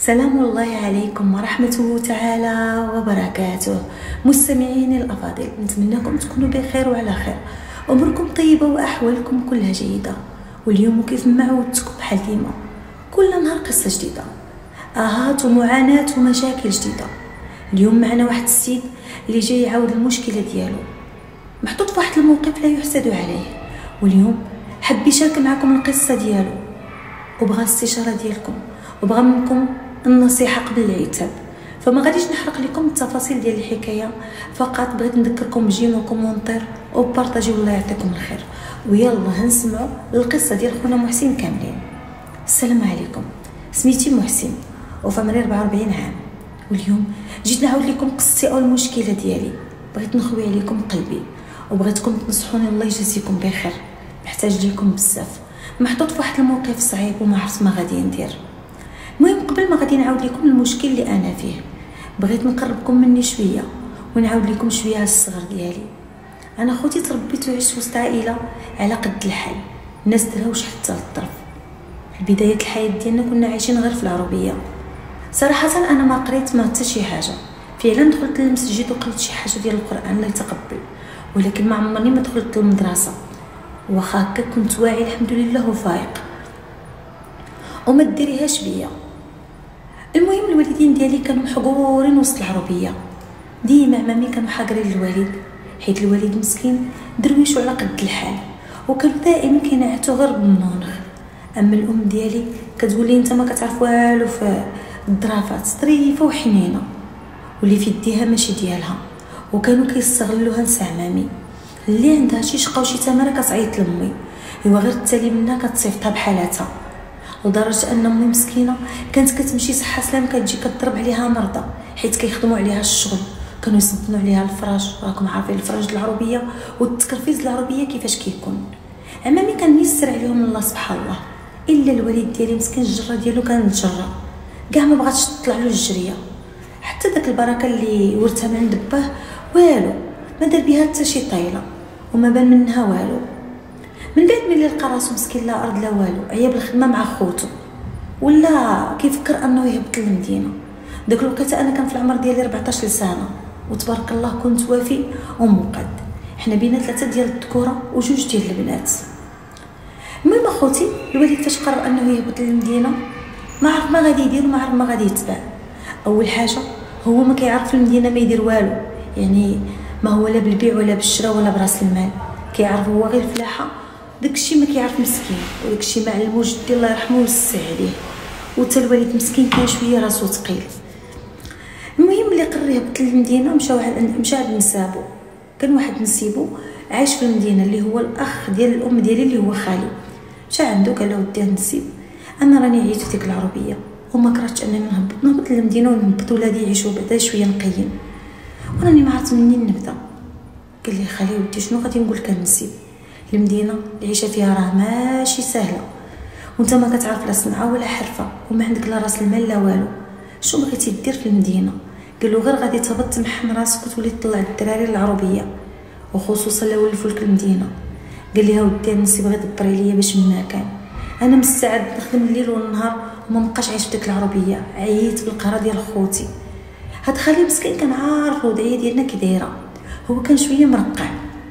سلام الله عليكم ورحمته تعالى وبركاته. مستمعيني الأفاضل، نتمنىكم تكونوا بخير وعلى خير، أموركم طيبة وأحوالكم كلها جيدة. واليوم كيف ما عودتكم بحال ديما كل نهار قصة جديدة، آهات ومعاناة ومشاكل جديدة. اليوم معنا واحد السيد اللي جاي يعاود المشكلة ديالو، محطوط في واحد الموقف لا يحسد عليه، واليوم حب يشارك معكم القصة ديالو وبغى الاستشارة ديالكم وبغى منكم النصيحة قبل العتاب. فما غاديش نحرق لكم التفاصيل ديال الحكايه، فقط بغيت نذكركم بجيمو كومونتير وبارطاجيو. الله يعطيكم الخير، ويلا هنسمعوا القصه ديال خونا محسن كاملين. السلام عليكم، سميتي محسن وفي عمري 44 عام، واليوم جيت نعاود لكم قصتي او المشكله ديالي. بغيت نخوي عليكم قلبي وبغيتكم تنصحوني، الله يجازيكم بخير. محتاج ليكم بزاف، محطوط في واحد الموقف صعيب وما عرفت ما غادي ندير. المهم قبل ما غادي نعاود لكم المشكل اللي انا فيه، بغيت نقربكم مني شويه ونعاود لكم شويه على الصغر ديالي. انا خوتي تربيت وعشت وسط عائله على قد الحال، الناس دراوش حتى للطرف. في بدايه الحياه ديالنا كنا عايشين غير في العربيه. صراحه انا ما قريت ما حتى شي حاجه، فعلا دخلت للمسجد وقريت شي حاجه ديال القران الله يتقبل، ولكن ما عمرني ما دخلت للمدرسه. واخا هكا كنت واعي الحمد لله وفايق وما ديريهاش بيا. المهم الوالدين ديالي كانوا محقورين وسط العربيه، ديما عمامي كانوا حاقرين للوالد، حيت الوالد مسكين درويش على قد الحال، وكانوا دائما كينعتوا غير بالمنخ. اما الام ديالي كتقول لي انت ما كتعرف والو في الظرافات، ظريفه وحنينه واللي في يديها ماشي ديالها. وكانوا كيستغلوها نسا عمامي اللي عندها شي شقه وشي تماره كتعيط لامي، ايوا غير التالي منها كتصيفطها بحالاتها. لدرجه ان امي مسكينه كانت كتمشي صحه سلام كتجي كتضرب عليها مرضى حيت كيخدموا عليها الشغل، كانوا يسدنوا عليها الفراش. راكم عارفين الفراش العربيه والتكرفيز العربيه كيفاش كيكون. عمامي كان يسر عليهم الله سبحان الله، الا الوالد ديالي مسكين الجره ديالو كانت جره كاع ما بغاتش تطلع له الجريه، حتى داك البركه اللي ورثها من عند باه والو ما دار بها حتى شي طايله وما بان منها والو. من بعد ملي لقى راسو مسكين لا ارض لا والو، عيا بالخدمه مع خوتو ولا كيفكر انه يهبط للمدينه. داك الوقت انا كان في العمر ديالي 14 سنه، وتبارك الله كنت وافي ومقد. حنا بينا 3 ديال الذكوره وجوج ديال البنات. المهم اخوتي الوالد فاش قرر انه يهبط للمدينه ما عرف ما غادي يدير وما عرف ما غادي يتبع. اول حاجه هو ما كيعرف في المدينه ما يدير والو، يعني ما هو لا بالبيع ولا بالشراء ولا براس المال، كيعرف هو غير فلاحه. داكشي ما كيعرف مسكين، وداكشي ما علمو جدي الله يرحمه ويوسع عليه، وتا الوالد مسكين كان شويه راسو ثقيل. المهم ملي قرر يهبط للمدينه مشى عند نسابو. كان واحد نسيبو عايش في المدينه اللي هو الاخ ديال الام ديالي اللي هو خالي. مشى عنده قال له ودي نسيب، انا راني عييت في ديك العربيه وما كرهتش انني نهبط للمدينه ونهبط ولادي يعيشوا بعدا شويه نقيين، وراني ما عرفت منين نبدا. قال لي خالي ودي شنو غادي نقول لك نسيب، المدينه العيشه فيها راه ماشي سهله، وانت ما كتعرف لا صنعه ولا حرفه وما عندك لا راس المال لا والو، شنو بغيتي دير في المدينه؟ قال له غير غادي تهبط تمحن راسك وتولي تطلع الدراري للعربيه، وخصوصا لا ولفوا لك المدينه. قال لي ها ودي نسيب غير دبري ليا باش ما كان، انا مستعد نخدم الليل والنهار وما نبقاش عايش في ديك العربيه، عييت بالقهره ديال خوتي. هاد خالي مسكين كان عارف الوضعيه ديالنا كي دايره، هو كان شويه مرقع.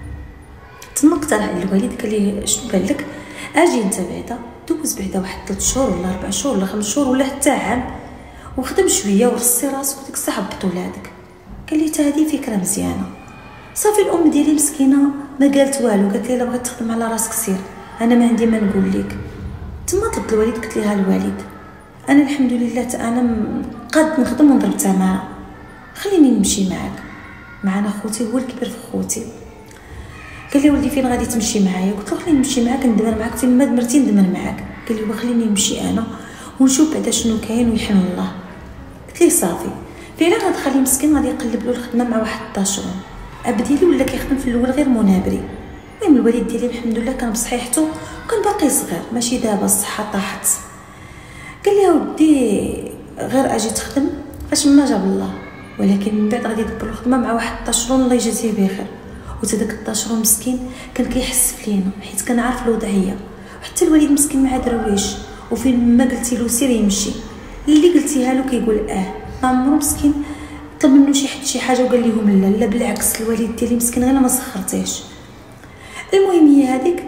تما اقترح على الوالد قال لي شنو بان لك اجي انت بعدا دوز بعدا واحد 3 شهور ولا 4 شهور ولا 5 شهور ولا حتى عام وخدم شويه ورصي راسك وديك الساعه هبط ولادك. قال لي حتى هذه فكره مزيانه. صافي الام ديالي مسكينه ما قالت والو، قالت لي الا بغيت تخدم على راسك سير، انا ما عندي ما نقول لك. تما طلبت الوالد قلت لها الوالد انا الحمد لله انا قاد نخدم ونضرب تماره، خليني نمشي معاك. معنا خوتي هو الكبير في خوتي. قال لي ولدي فين غادي تمشي معايا؟ قلت له خليني نمشي معاك ندمر معاك، فين ما دمرتي ندمر معاك. قال لي خليني نمشي انا ونشوف بعدا شنو كاين ويحن الله. قلت لي صافي. فعلا هاد خالي مسكين غادي يقلب له الخدمه مع واحد الطاشرون، اب ديالي ولا كيخدم في الاول غير منابري. المهم الوالد ديالي الحمد لله كان بصحيحته وكان باقي صغير ماشي دابا الصحه طاحت. قال لي ودي غير اجي تخدم فاش ما جاب الله، ولكن من بعد غادي يدبر الخدمه مع واحد الطاشرون الله يجازيه بخير. وتا داك الطاشرون مسكين كان كيحس فينا حيت كان عارف الوضعيه، وحتى الوالد مسكين مع درويش وفين ما قلتي له سير يمشي. اللي قلتيها له كيقول ما عمرو مسكين طلب منه شي حاجه وقال لهم لا. لا بالعكس، الوالد ديالي مسكين غير ما سخرتيش. المهم هي هذيك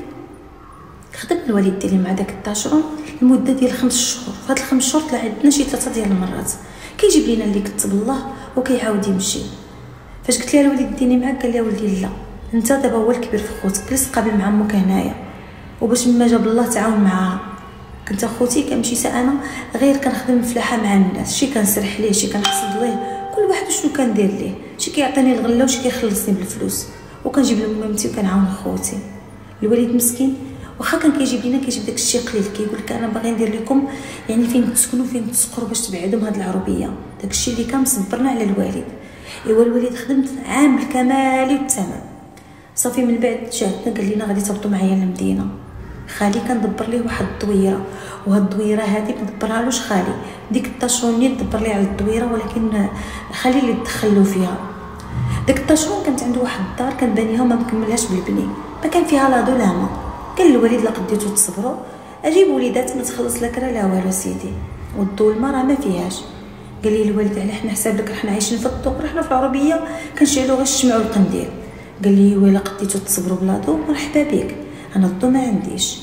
خدم الوالد ديالي مع داك الطاشرون المده ديال 5 شهور. في هاد 5 شهور طلع عندنا شي 3 ديال المرات كيجيب لينا اللي كتب الله وكيعاود يمشي. فاش قلت لها الوالد ديالي معاك، قال لي ولدي لا، انت دابا هو الكبير في خوتك، جلس قابل مع امك هنايا. وباش ما جاب الله تعاون معاها. كنت اخوتي كنمشي حتى انا غير كنخدم الفلاحه مع الناس، شي كنسرح ليه، شي كنحصد ليه، كل واحد شنو كندير ليه، شي كيعطيني الغله وشي كيخلصني بالفلوس، وكنجيب لمامتي وكنعاون خوتي. الوالد مسكين واخا كان كيجيب لينا كيجيب داك الشيء قليل، كيقول لك انا باغي ندير لكم يعني فين تسكنوا فين تسقروا باش تبعدوا من هاد العربيه. داك الشيء اللي كان مصبرنا على الوالد. ايوا الوالد خدمت عام بالكمال والتمام. صافي من بعد جاتنا قال لنا غادي تهبطوا معايا للمدينه. خالي كندبر ليه واحد الدويره، وهاد الدويره هذه مدبرها لوش خالي، ديك الطاشرونيه دبر ليه على الدويره، ولكن خالي اللي دخلوا فيها. داك الطاشرون كانت عنده واحد الدار كان بانيها وما مكملهاش بالبني، ما كان فيها لا ضو لا ما. قال الوالد لا قديتو تصبروا اجيب وليدات ما تخلص لا كرا لا والو سيدي، والضو الماء ما فيهاش. قال لي الوالد على حنا حساب لك حنا عايشين في الطوق، حنا في العربيه كنشعلوا غير الشمع والقنديل. قال لي ولا قديتو تصبروا بلا ضو مرحبا بك، انا الضو ما عنديش.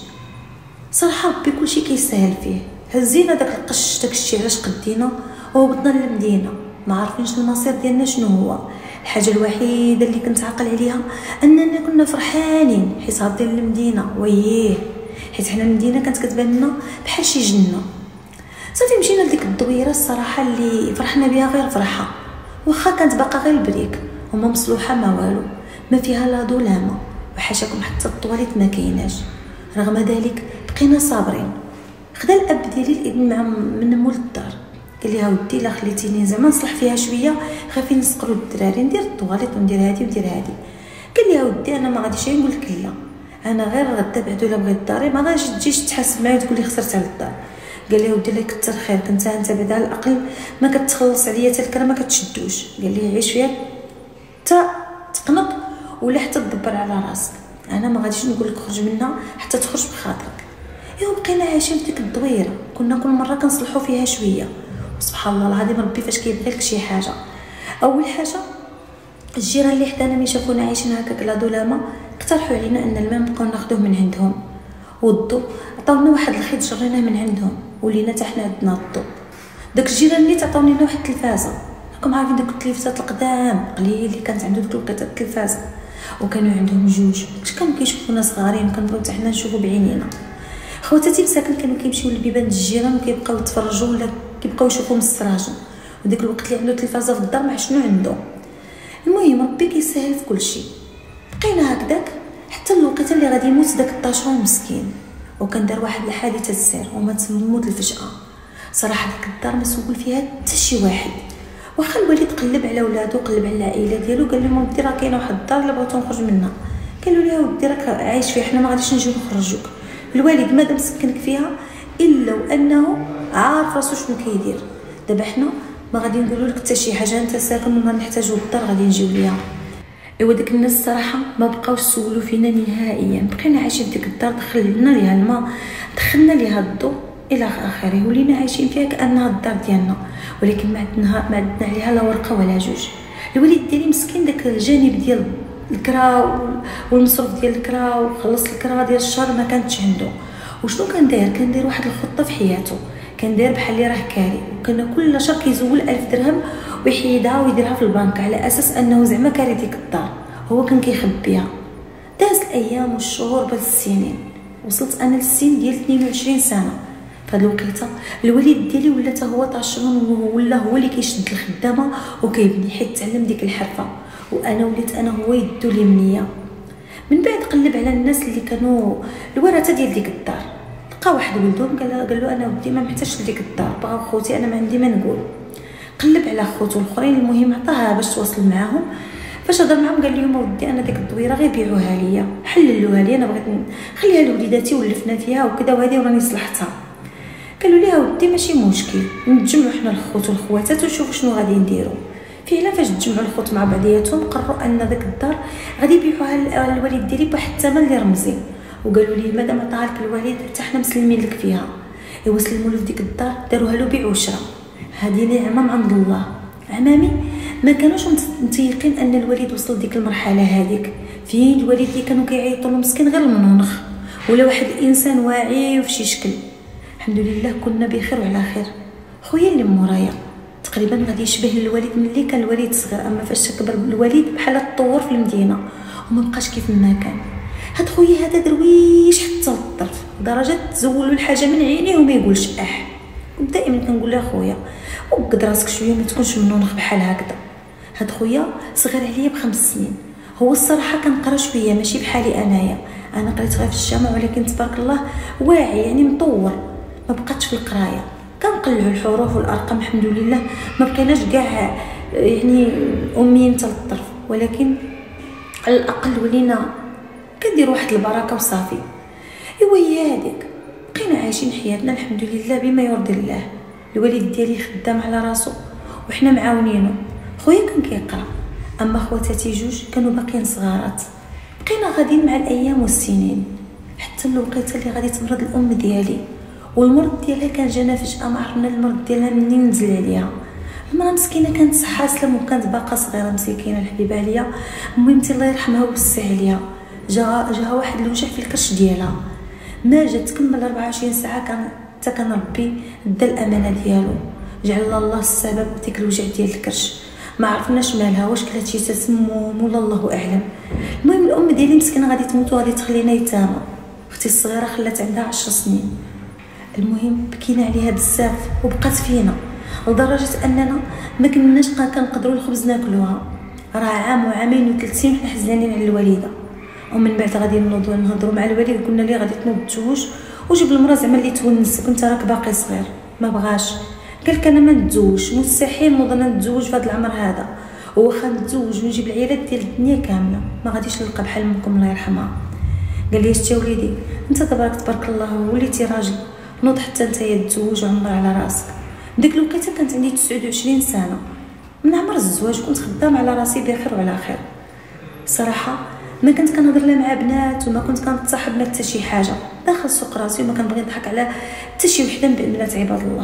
صراحه ربي كلشي كيسهل فيه. هزينا داك القش داك الشيء علاش قدينا وهبطنا للمدينه، ما عارفينش المصير ديالنا شنو هو. الحاجه الوحيده اللي كنت عاقل عليها اننا كنا فرحانين حيت هاد ديال المدينه وييه، حيت حنا المدينه كانت كتبان لنا بحال شي جنه. صافي مشينا لديك الدويره الصراحه اللي فرحنا بها غير فرحه، واخا كانت باقا غير البريك وما مصلوحه ما والو، ما فيها لا ضو لا ما، وحاشاكم حتى الطواليت ما كايناش. رغم ذلك بقينا صابرين. خدا الاب ديالي الابن مع من مول الدار، قال لي ها ودي الا خليتيني زعما نصلح فيها شويه خافي نسقروا الدراري، ندير الطواليت وندير هادي وندير هادي. قال لي ها ودي انا ما غاديش نقول لك لا، انا غير غدا بعد ولا بغيت داري ما غاديش تجيش تحاسب معايا وتقول لي خسرت على الدار. قال لي ودي الله يكثر خيرك، انت بعدا على الاقل ما كتخلص عليا حتى الكره ما كتشدوش. قال لي عيش فيها حتى تقنط ولا حتى تدبر على راسك، انا ما غاديش نقول لك خرج منها حتى تخرج بخاطرك. ايوا بقينا عايشين في ديك الدويره، كنا كل مره كنصلحوا فيها شويه. سبحان الله العظيم ربي فاش كيبغي لك شي حاجه. اول حاجه الجيران اللي حدانا ملي شافونا عايشين هكاك لا ظلامه اقترحوا علينا ان الماء نبقاو ناخذوه من عندهم، والضو عطاونا واحد الخيط جريناه من عندهم ولينا حتى حنا عندنا الضو. داك الجيران اللي تعطاوني لنا واحد التلفازه، راكم عارفين داك التلفازات القدام قليل اللي كانت عنده ديك الوقيته التلفازه، وكانوا عندهم جوج باش كانوا كيشوفونا صغارين وكنبغيو حتى حنا نشوفوا بعينينا. خواتاتي مساكن كانوا كيمشيو لبيبان الجيران وكيبقاو يتفرجوا ولا كيبقاو يشوفوا من السراج، وديك الوقت اللي عنده تلفازه في الدار ما شنو عنده. المهم ربي كيسهل في كل شيء. بقينا هكذاك حتى الوقيته اللي غادي يموت داك الطاشون مسكين، وكان دار واحد الحادثه السير ومات موت الفجاه. صراحه ديك الدار ما سول فيها حتى شي واحد، واخا الوالد قلب على ولادو قلب على العائله ديالو، قال لهم ودي راه كاينه واحد الدار اللي بغيتو نخرج منها. قالوا لي ودي راك عايش فيها حنا ما غاديش نجيو نخرجوك. الوالد مادام سكنك فيها الا وانه عارف راسو شنو كيدير. دابا حنا ما غادي نقولوا لك حتى شي حاجه، انت ساكن وما نحتاجوا الدار غادي نجيو ليها. ايوا ديك الناس الصراحه ما بقاوش سولوا فينا نهائيا، بقينا عايشين في ديك الدار، دخلنا ليها الماء دخلنا ليها الضوء الى اخره، ولينا عايشين فيها كانها الدار ديالنا، ولكن ما عندنا عليها لا ورقه ولا جوج. الوليد ديالي مسكين داك الجانب ديال الكرا والمصروف ديال الكرا وخلص الكرا ديال الشهر ما كانتش عنده. وشنو كان داير واحد الخطه في حياته، كان داير بحال اللي راه كاري، وكان كل شهر كيزول 1000 درهم ويحيدها ويديرها في البنك على اساس انه زعما كاري ديك الدار، هو كان كيخبيها. دازت الايام والشهور بهاد السنين، وصلت انا للسن ديال 22 سنه. فهاد الوقيته الوليد ديالي ولا حتى هو طاشرون، ولا هو اللي كيشد الخدامه وكيبني، حيت تعلم ديك الحرفه، وانا وليت انا هو يدو لي منيه. من بعد قلب على الناس اللي كانوا الورثه ديال ديك الدار، لقى واحد ولدهم قال له انا ودي ما محتاجش لديك الدار، بغا خوتي انا ما عندي ما نقول. قلب على خوتو الاخرين، المهم عطاها باش تواصل معاهم. فاش هضر معاهم قال لهم ودي انا ديك الدويره غير بيعوها ليا، حللوها لي، انا بغيت نخليها لوليداتي ولفنا فيها وكذا، وهذه وراني صلحتها. قالوا لي ودي ماشي مشكل، نتجمعوا حنا الخوت والخواتات ونشوفوا شنو غادي نديروا. فعلا فاش تجمعوا الخوت مع بعضياتهم قرروا ان داك الدار غادي يبيعوها للوالد ديالي بواحد الثمن اللي رمزي، وقالوا لي مادام عطاها لك الوالد حتى حنا مسلمين لك فيها. ايوا سلموا له في ديك الدار داروها له بيع وشرا. هذه نعمه من عند الله. عمامي ما كانوش متيقين ان الوالد وصل لديك المرحله هذيك، فين الوالد اللي كانوا كيعيطوا له مسكين غير المنونخ ولا واحد الانسان واعي وفي شي شكل. الحمد لله كنا بخير وعلى خير. خويا اللي مورايا تقريبا غادي يشبه الوالد ملي كان الوالد صغير، اما فاش كبر الوالد بحال تطور في المدينه وما بقاش كيف ما كان. هاد خويا هذا درويش حتى للطرف لدرجه تزولوا الحاجه من عينيه وما يقولش دائما كنقول له خويا وقد راسك شويه ما تكونش منونخ بحال هكذا. هاد خويا صغير عليا ب5 سنين. هو الصراحه كنقرا شويه ماشي بحالي انايا، انا قريت غير في الجامع، ولكن تبارك الله واعي يعني مطور. ما بقاتش في القرايه، كنقلعوا الحروف والارقام الحمد لله، ما بقيناش كاع يعني اميين حتى للطرف، ولكن على الاقل ولينا كندير واحد البركه وصافي. ايوا هي هذيك بقينا عايشين حياتنا الحمد لله بما يرضي الله. الوالد ديالي خدام على راسو وحنا معاونينه. خويا كان كيقرا، اما خواتاتي جوج كانوا باقيين صغارات. بقينا غاديين مع الايام والسنين حتى الوقيته اللي غادي تمرض الام ديالي، والمرض ديالها كان جانا فجاه، ما عرفنا المرض ديالها منين نزل عليها. المراه مسكينه كانت صحه سلام وكانت باقا صغيره مسكينه الحبيبه عليا. ميمتي الله يرحمها ويوسع عليها، جاها واحد الوجع في الكرش ديالها، ما جات تكمل 24 ساعه كان ربي دا الامانه ديالو، جعل الله السبب ديك الوجع ديال الكرش. ما عرفناش مالها، واش كلات شي تسمم ولا الله اعلم. المهم الام ديالي مسكينه غادي تموت وغادي تخلينا يتامى. اختي الصغيره خلات عندها 10 سنين. المهم بكينا عليها بزاف وبقات فينا لدرجه اننا ما كناش كنقدروا الخبز ناكلوها. راه عام وعامين و3 سنين حنا حزنانين على الوالده. ومن بعد غادي نهضروا مع الوالد، قلنا ليه غادي تنوض تزوج وجيب المراه زعما اللي تونسك وانت راك باقي صغير. ما بغاش، قال لك انا ما نتزوجش، مستحيل نوض انا نتزوج في هذا العمر هذا، واخا نتزوج ونجيب العيالات ديال الدنيا كامله ما غاديش نلقى بحال امكم الله يرحمها. قال لي شتي وليدي انت تبارك الله وليتي راجل، نوض حتى نتايا تزوج وعمر على راسك. ديك الوقيته كانت عندي 29 سنه من عمر الزواج، كنت خدام على راسي بخير وعلى خير. صراحه ما كنت كنهضر لا مع بنات وما كنت كنتصاحب ما حتى شي حاجه، داخل سوق راسي وما كنبغي نضحك على حتى شي وحده من بنات عباد الله.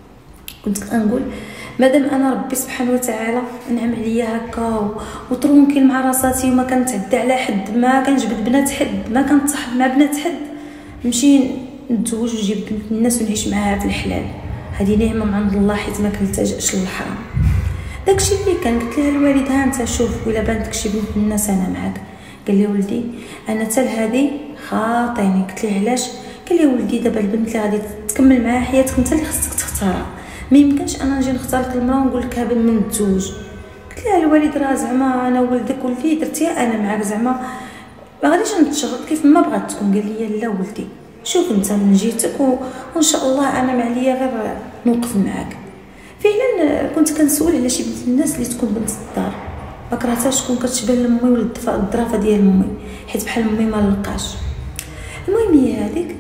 كنت كنقول مادام انا ربي سبحانه وتعالى انعم عليا هكا وترونكيل مع راساتي وما كنتعدى على حد، ما كنجبد بنات حد، ما كنتصاحب مع بنات حد، نمشي نتزوج ونجيب بنت الناس ونعيش معاها في الحلال. هذه نعمه من عند الله حيت ما كنلتجاش للحرام. داكشي اللي كان قلت لها الوالد ها انت شوف ولا بانتك شي بنت الناس انا معاك. قال لي ولدي انا حتى لهادي خاطيني. قلت لي علاش؟ قال لي ولدي دابا البنت اللي غادي تكمل معاها حياتك انت اللي خصك تختارها، ما يمكنش انا نجي نختار لك المراه ونقول لك قبل من نتزوج. قلت لها الوالد راه زعما انا ولدك ولدي درتيها انا معاك، زعما ما غاديش نتشرط كيف ما بغات تكون. قال لي لا ولدي شوف انت من جيتك وان شاء الله انا ما عليا غير نوقف معاك. فعلا كنت كنسول على شي بنت الناس اللي تكون بنت الدار، ما كرهتهاش تكون كتشبه لامي ولا الظرافه ديال امي حيت بحال امي ما لقاش. المهم هي هذيك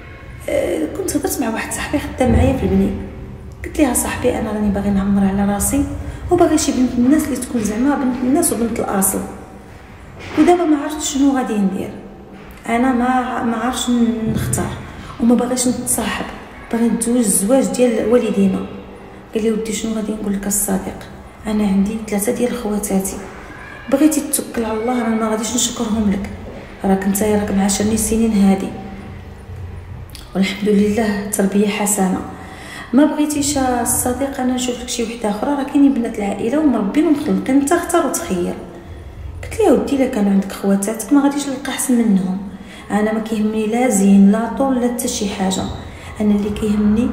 كنت هضرت مع واحد صاحبي خدام معايا في البني، قلت لها صاحبي انا راني باغي نعمر على راسي وباغي شي بنت الناس اللي تكون زعما بنت الناس وبنت الاصل، ودابا ما عرفتش شنو غادي ندير. انا ما عرفتش نختار وما باغيش نتصاحب، باغي نتزوج الزواج ديال والدينا. قال لي ودي شنو غادي نقول لك الصديق، انا عندي 3 ديال خواتاتي، بغيتي تتوكل على الله انا ما غاديش نشكرهم لك، راك نتايا راك معاشرني السنين هادي والحمد لله تربيه حسنه. ما بغيتيش الصديق انا نشوف لك شي وحده اخرى، راه كاينين بنات العائله ومربين ومخلقين، انت اختار وتخير. قلت لها ودي الا كانوا عندك خواتاتك ما غاديش نلقى احسن منهم، انا ما كيهمني لا زين لا طول لا حتى شي حاجه، انا اللي كيهمني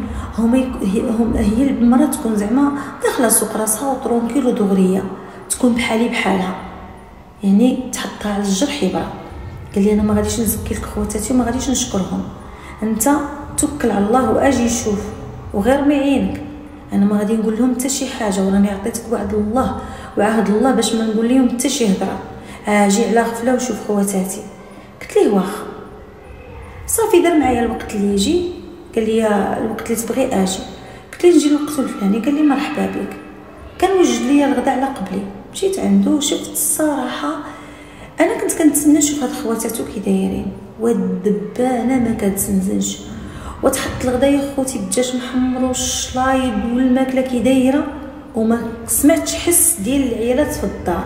هي المراه تكون زعما داخله سوق راسها وطرونكيل ودغريه، تكون بحالي بحالها، يعني تحطها على الجرح يبرى. قال لي انا ما غاديش نزكي لك خواتاتي وما غاديش نشكرهم، انت توكل على الله واجي شوف وغير ما يعينك، انا ما غادي نقول لهم حتى شي حاجه، وراني عطيتك وعد الله وعهد الله باش ما نقول لهم حتى شي هضره، اجي على غفله وشوف خواتاتي. قلت ليه واخا. صافي دار معايا الوقت اللي يجي، قال لي الوقت اللي تبغي اجي. قلت ليه نجي الوقت الفلاني، قال لي مرحبا بك. كان وجد لي الغداء على قبلي، مشيت عنده وشفت الصراحه انا كنت كنتسنى نشوف هاد خواتاتو كي دايرين، والدبانه ما كتزنزنش وتحط الغدايه خوتي بالدجاج محمر والشلايض والماكله كي دايره، وما سمعتش حس ديال العيالات في الدار.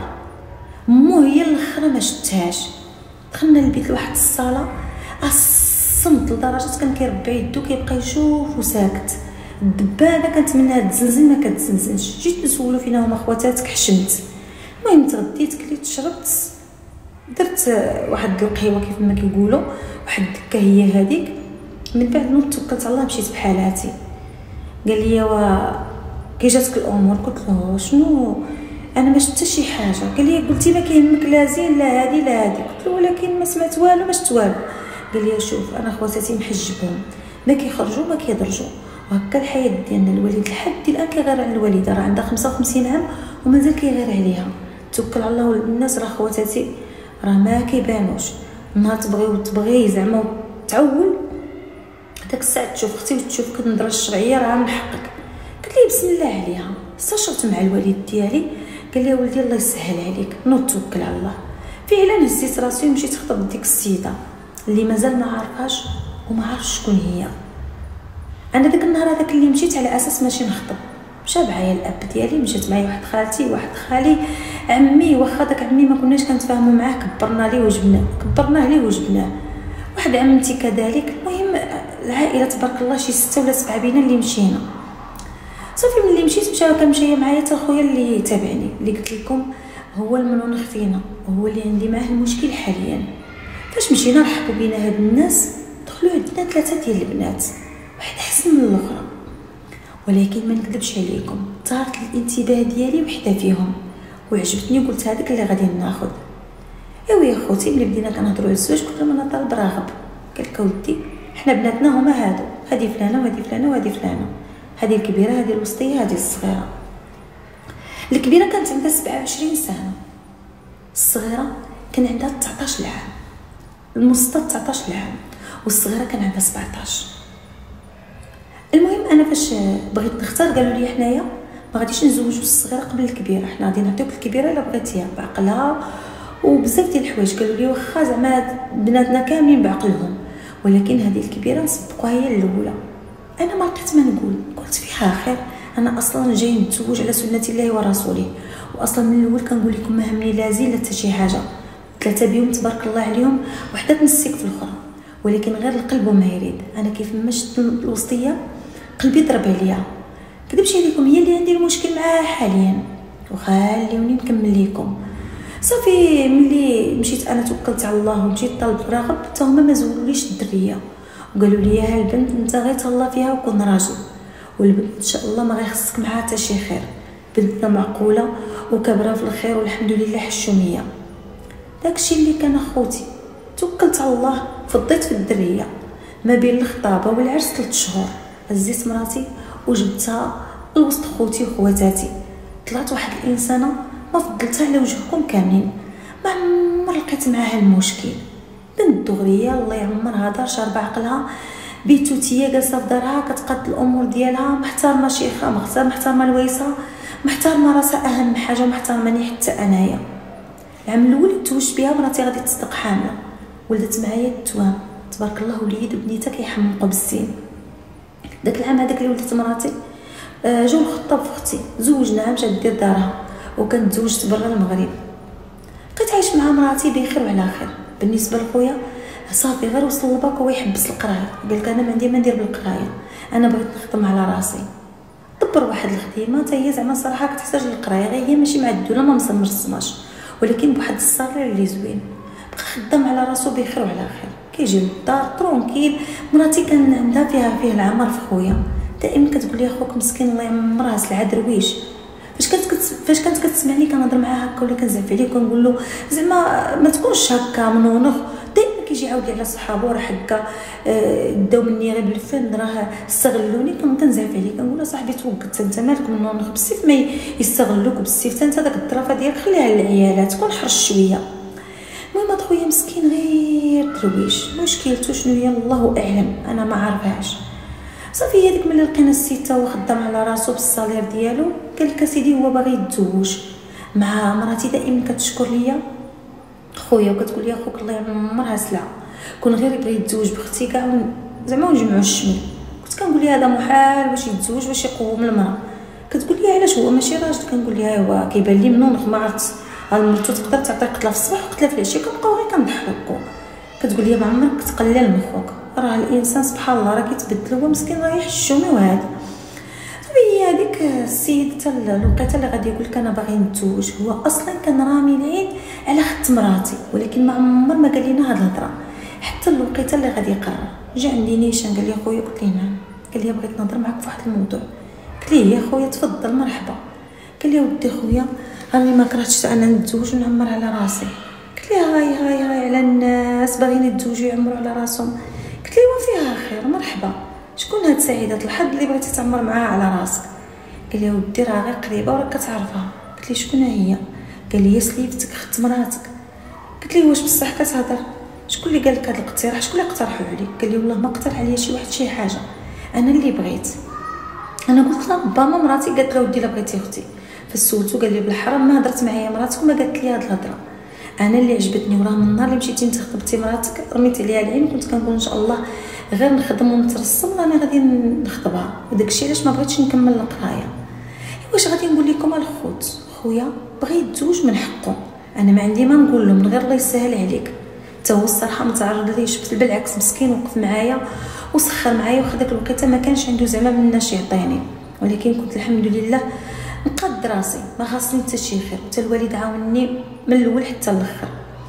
مو هي الاخرى ما شفتهاش. دخلنا للبيت لواحد الصاله الصمت لدرجه كان كيربع يدو كيبقى يشوف وساكت. الدبانه كانت منها تزلزل ما كتزلزلش. جيت نسولو فينا هما خواتاتك، حشمت. المهم تغديت كليت شربت، درت واحد القهوه كيف ما كيقولوا، واحد الدكه هي هذيك. من بعد نوض توكلت على الله مشيت بحالاتي. قال لي كي جاتك الامور؟ قلت له شنو انا ما شفت شي حاجه. قال لي قلتي ما كيهمك لا زين لا هادي لا هادي. قلت له ولكن ما سمعت والو ما شفت والو. قال لي شوف انا خواتاتي محجبهم، ما كيخرجوا ما كيدرجوا، وهكا الحياه ديالنا. الوالد لحد الان كيغير على الوالده، راه عندها 55 عام ومازال كيغير عليها. توكل على الله والناس. راه خواتاتي راه ما كيبانوش. نهار تبغي زعما تعول داك الساعه تشوف اختي وتشوفك النظره الشرعيه راه من حقك. قلت لي بسم الله عليها. استشرت مع الوالد ديالي، قال لي ولدي الله يسهل عليك نوض توكل على الله. فعلا هزيت راسي ومشيت خطب ديك السيده اللي مازال ما عارفاش وما عارفش شكون هي. انا داك النهار هذاك اللي مشيت على اساس ماشي نخطب، مشى معايا الاب ديالي، مشات معايا واحد خالتي واحد خالي عمي. واخا داك عمي ما كناش كنتفاهموا معاه كبرناه ليه وجبناه. واحد عمتي كذلك. المهم العائله تبارك الله شي 6 ولا 7 بينا اللي مشينا. صافي ملي مشيت كان معايا حتى خويا اللي تابعني، اللي قلت لكم هو المنونخ فينا وهو اللي عندي معاه المشكل حاليا. فاش مشينا رحبوا بينا هاد الناس، دخلوا عندنا 3 ديال البنات، واحد احسن من الاخرى. ولكن ما نكذبش عليكم طارت الانتباه ديالي وحده فيهم وعجبتني، قلت هذيك اللي غادي ناخذ. ايوا يا خوتي ملي بدينا كنهضروا على الزواج قلت لهم انا طالب راغب. قال لك ودي حنا بناتنا هما هادو، هذه فلانه وهذه فلانه وهذه فلانه، هذه الكبيره هذه الوسطيه هذه الصغيره. الكبيره كانت عندها 27 سنه، الصغيره كان عندها 19 عام، المتوسطه 19 عام، والصغيره كان عندها 17. المهم انا فاش بغيت نختار قالوا لي حنايا ما غاديش نزوجوا الصغيره قبل الكبيره، حنا غادي نعطيوك الكبيره الا بغيتيها بعقلها وبزاف ديال الحوايج. قالوا لي واخا زعما بناتنا كاملين بعقلهم، ولكن هذه الكبيره نسبقوها هي الاولى. انا ما لقيت ما نقول، قلت فيها خير، انا اصلا جاي نتزوج على سنه الله ورسوله، واصلا من الاول كنقول لكم ما همني لا زين لا حتى شي حاجه. 3 بيهم تبارك الله عليهم، وحده تنسيك في الاخرى، ولكن غير القلب وما يريد. انا كيف ما شفت الوسطيه قلبي ضرب عليها. كذبش عليكم هي اللي عندي المشكل معاها حاليا، وخليوني نكمل لكم. صافي ملي مشيت انا توكلت على الله ومشيت طلبت راغب، حتى هما ما زولوليش الدريه وقالوا لي ها البنت انت غير تهلا فيها وكون راجل، والبنت ان شاء الله ما غيخصك معها حتى شي خير، بنتنا معقوله وكبره في الخير والحمد لله حشوميه. داكشي اللي كان اخوتي. توكلت على الله، فضيت في الدريه ما بين الخطابه والعرس 3 شهور. هزيت مراتي وجبتها لوسط خوتي وخواتاتي. طلعت واحد الانسانه ما فضلتها على وجهكم كاملين، ما عمر لقيت معاها المشكل. بنت دغريه الله يعمرها دار شاربه عقلها، بيتوتيه جالسه في دارها كتقاد الامور ديالها، محترمه شيخه محترمه الويسه، محترمه راسها اهم حاجه، محترماني حتى انايا. العام الاول تزوجت بها مراتي غادي تصدق حامله، ولدت معايا التوام تبارك الله، وليد وبنيتها كيحمقوا بالزين. داك العام هذاك اللي ولدت مراتي جاو الخطاب في اختي، زوجناها مشات دير دارها، وكنت تزوجت برا المغرب. بقيت عايش مع مراتي بخير وعلى خير. بالنسبه لخويا صافي غير وصل للباك هو يحبس القرايه، قال لك انا ما عندي ما ندير بالقرايه، انا بغيت نخدم على راسي. دبر واحد الخدمه حتى هي زعما صراحه كتحتاج للقرايه، غير هي ماشي معدوله ما مرسماش، ولكن بواحد الصالير اللي زوين. بقى خدام على راسو بخير وعلى خير، كيجي للدار ترونكيل. مراتي كان عندها فيه العمر في خويا، دائما كتقول لي اخوك مسكين الله يعمرها سلعه درويش. فاش كانت كتسمعني كنهضر معاها هكا ولا كنزعف عليه وكنقول له زعما ما تكونش هكا منونخ. دائما كيجي يعاود لي على صحابو راه هكا داو مني غير بالفن، راه استغلوني. كنزعف عليه كنقول له صاحبي توقت انت مالك منونخ بزاف، ما يستغلوك بزاف، انت داك الظرافه ديالك خليها للعيالات، كون حرص شويه. المهم هاد خويا مسكين غير درويش، مشكلته شنو هي الله اعلم، انا ما عارفاش. صافي هي ديك ملي لقينا السيت هو خدام على راسو بالصالير ديالو، قال لك اسيدي هو باغي يتزوج مع مراتي. دائما كتشكر ليا خويا وكتقول لي اخوك الله يعمرها سلعه، كون غير يبغي يتزوج باختي كاع زعما ونجمعوا الشمل. كنت كنقول لها هذا محال باش يتزوج باش يقوم المراه. كتقول لي علاش هو ماشي راجل؟ كنقول لها ايوا كيبان لي منونخ ما عرفت المرتو تقدر تعطي قتله في الصباح وقتله في العشيه. كنبقاو غير كنضحكوا. كتقول لي ما عمرك تقلل من خوك، راه الانسان سبحان الله راه كيتبدل، هو مسكين راه يحشومي وهذا. هي هذيك السيد حتى الوقيته اللي غادي يقول لك انا باغي نتزوج، هو اصلا كان رامي العين على خت مراتي، ولكن ما عمر ما قال لنا هاد الهضره. حتى الوقيته اللي غادي يقرر جا عندي نيشان قال لي خويا، قلت ليه نعم، قال لي بغيت نهضر معاك في واحد الموضوع. قلت ليه يا خويا تفضل مرحبا. قال لي ودي خويا راني ما كرهتش انا نتزوج ونعمر على راسي. قلت ليه هاي على الناس باغيين يتزوجوا يعمروا على راسهم. قلت ليه وفيها خير مرحبا، شكون هاد سعيده الحظ اللي بغيتي تعمر معاها على راسك؟ قال لي ودي راه غير قريبه وراك كتعرفها. قلت لي شكون هي؟ قال لي سليفتك خت مراتك. قلت لي واش بصح كتهضر؟ شكون اللي قال لك هذا الاقتراح؟ شكون اللي اقترحوا عليك؟ قال لي والله ما اقترح عليا شي واحد شي حاجه، انا اللي بغيت. انا قلت له بابا مراتي قالت له ودي الا بغيتي اختي. فسولته قال لي بالحرام ما هضرت معايا مراتك وما قالت لي هاد الهضره. انا اللي عجبتني وراه من النهار اللي مشيتي انت خطبتي مراتك رميتي عليها العين، كنت كنقول ان شاء الله غير نخدم ونترسم راني غادي نخطبها، وداكشي علاش ما بغيتش نكمل القرايه. واش غادي نقول لكم الخوت؟ خويا بغى يتزوج من حقه، انا ما عندي ما نقول له من غير الله يسهل عليك. حتى هو الصراحه ما تعرض ليش، بالعكس مسكين وقف معايا وسخر معايا، وخا داك الوقيته ما كانش عنده زعما مناش يعطيني، ولكن كنت الحمد لله نقاد راسي ما خاصني حتى شي خير. حتى الوالد عاونني من الاول حتى الاخر.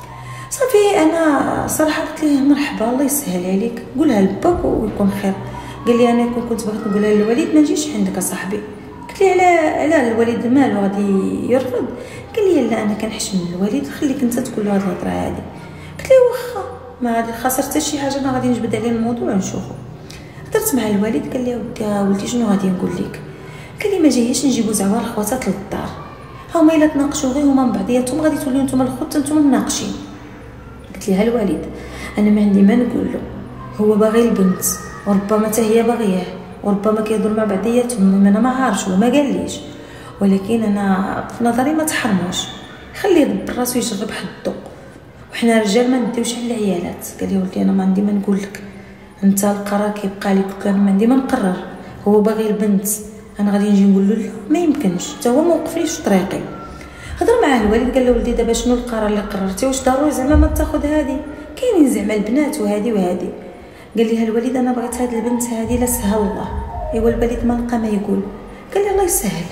صافي انا صراحه قلت ليه مرحبا الله يسهل عليك، قولها لباك ويكون خير. قال لي انا كنت بغيت نقولها للوالد ما نجيش عندك اصاحبي. قلت لي على الوالد مالو غادي يرفض؟ قال لي لا انا كنحشم من الوالد، خليك انت تقول له هاد الهضره هادي. قلت لي واخا ما غادي خسر حتى شي حاجه، انا غادي نجبد عليه الموضوع ونشوفو. هضرت مع الوالد قال لي ولدي شنو غادي نقول لك؟ قال لي ما جاييش نجيبو زعما الخواتات للدار، هما الا تناقشوا غير هما من بعضياتهم غادي توليو نتوما الخوت نتوما مناقشين. قلت لها الوالد انا ما عندي ما نقول له، هو باغي البنت وربما حتى هي باغياه وربما كيهضروا مع بعضياتهم، انا ما عارفش وما قاليش، ولكن انا في نظري ما تحرموش، خليه يدبر راسو يجرب حدو، وحنا رجال ما نديوش على العيالات. قال لي ولدي انا ما عندي ما نقول لك، انت القرار كيبقى عليك. قلت له انا ما عندي ما نقرر، هو باغي البنت انا غادي نجي نقول له لا ما يمكنش، حتى هو ما وقفليش في طريقي. هضر معاه الوالد قال له ولدي دابا شنو القرار اللي قررتي؟ واش ضروري زعما ما تاخذ هذه؟ كاينين زعما البنات وهذه وهذه. قال لي الوالد انا بغيت هذه البنت هذه لا سهل الله. ايوا الوالد ما لقى ما يقول، قال لي الله يسهل.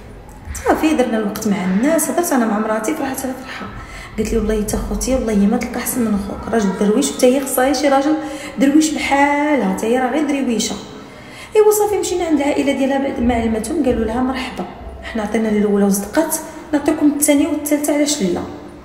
صافي درنا الوقت مع الناس، هضرت انا مع مراتي فرحت على فرحه. قالت لي والله حتى خوتي والله ما تلقى احسن من خوك، راجل درويش وحتى هي خصها شي راجل درويش بحالها، حتى هي راه غير درويشه. ايوا صافي مشينا عند العائله ديالها بعد ما علمتهم قالوا لها مرحبا حنا عطينا الاولى وصدقات، نعطيكم الثانيه والثالثه علاش لا.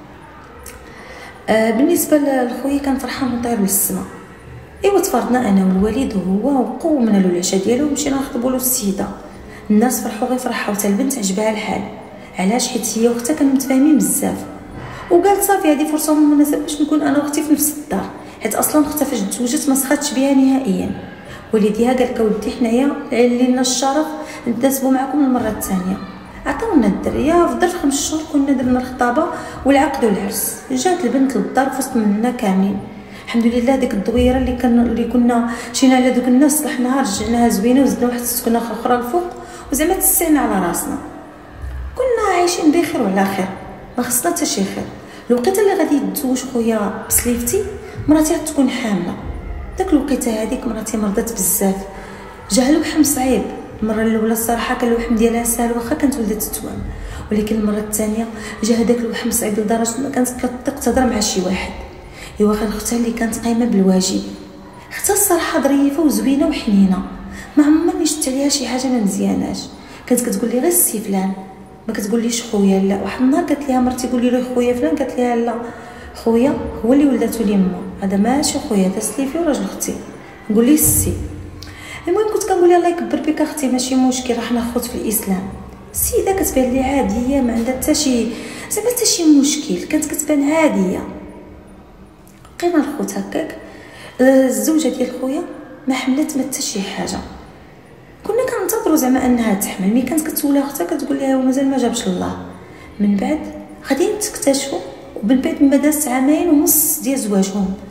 بالنسبه لخويا كان فرحان وطاير للسما. ايوا تفرضنا انا والوالد وهو وقومنا له العشاء ديالو ومشينا نخطبوا له السيده. الناس فرحوا غير فرحه، وحتى البنت عجبها الحال. علاش؟ حيت هي واختها كانوا متفاهمين بزاف، وقالت صافي هذه فرصه مناسبه باش نكون انا واختي في نفس الدار، حيت اصلا اختها فاش تزوجت ما سخاتش بها نهائيا. والديها قال لك ودي حنايا اللي لنا الشرف نتناسبوا معكم المره الثانيه. عطاونا الدريه في ظرف 5 شهور كنا درنا الخطابه والعقد والعرس. جات البنت للدار في وسط مننا كاملين الحمد لله. ديك الدويره اللي كنا مشينا على دوك الناس صلحناها رجعناها زوينه وزدنا واحد السكنه اخرى الفوق وزعما تسعنا على راسنا. كنا عايشين بخير وعلى خير، ما خصنا حتى شي خير. الوقيته اللي غادي يتزوج خويا بسليفتي مراتي تكون حامله. داك الوقيته هذيك مراتي مرضت بزاف، جا الوحم صعيب. المره الاولى الصراحه كان الوحم ديالها سهل واخا كانت ولدت التوام، ولكن المره الثانيه جا هذاك الوحم صعيب لدرجه ما كانت كتطيق تهضر مع شي واحد. ايوا غير اختها اللي كانت قايمه بالواجب. اختها الصراحه ظريفه وزوينه وحنينه، ما عمرني شفت عليها شي حاجه ما مزياناش. كانت كتقول لي غير السي فلان، ما كتقوليش خويا لا. واحد النهار قالت ليها مرتي قولي له خويا فلان، قالت ليها لا خويا هو اللي ولداتو لي ماما، هذا ماشي خويا، هذا سليفي وراجل اختي، نقول ليه السي. المهم كنت كنقول لها الله يكبر بك اختي ماشي مشكل، راه حنا خوت في الاسلام. السيده كتبان لي عاديه ما عندها حتى شي زعما حتى شي مشكل، كانت كتبان عاديه. بقينا الخوت هكاك. الزوجه ديال خويا ما حملت ما حتى شي حاجه. كنا كننتظروا زعما انها تحمل، ملي كانت كتولى اختها كتقول لها ومازال ما جابش الله. من بعد غاديين تكتشفوا، ومن بعد ما داز 2.5 عام ديال زواجهم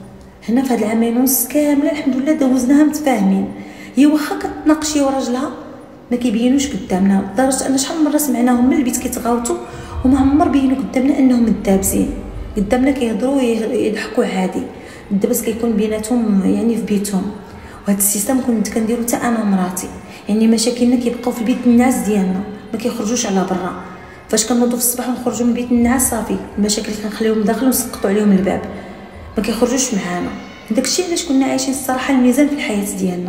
هنا في هاد العامين ونص كامله الحمد لله دوزناها متفاهمين. هي واخا كتناقشي وراجلها ما كيبينوش قدامنا، لدرجه ان شحال من مره سمعناهم من البيت كيتغاوتوا وما عمر بينوا قدامنا انهم متدابزين، قدامنا كيهضروا يضحكوا عادي. الدبس كيكون بيناتهم يعني في بيتهم. وهذا السيستم كنت كنديرو حتى انا ومراتي، يعني مشاكلنا كيبقاو في البيت الناس ديالنا ما كيخرجوش على برا. فاش كنوضوا في الصباح ونخرجوا من بيت الناس صافي المشاكل كنخليهم داخل ونسقطوا عليهم الباب، ما كيخرجوش معانا. داكشي علاش كنا عايشين الصراحه الميزان في الحياه ديالنا.